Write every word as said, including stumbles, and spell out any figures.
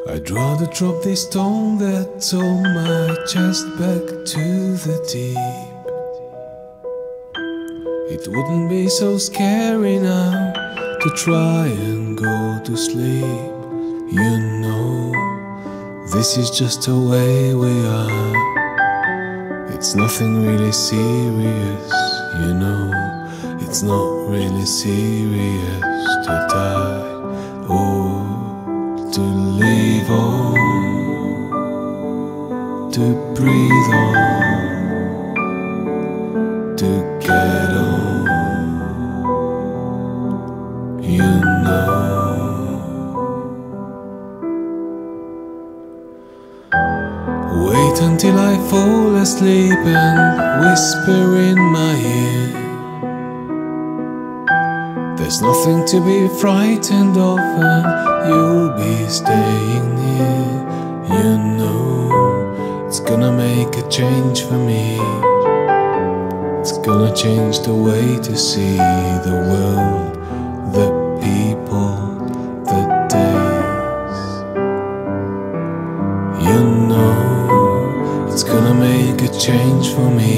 I'd rather drop this stone that's on my chest back to the deep. It wouldn't be so scary now to try and go to sleep. You know, this is just the way we are. It's nothing really serious, you know. It's not really serious to die or to live on, to breathe on, to get on, you know. Wait until I fall asleep and whisper in my ear. There's nothing to be frightened of and you'll be staying near. You know, it's gonna make a change for me. It's gonna change the way to see the world, the people, the days. You know, it's gonna make a change for me.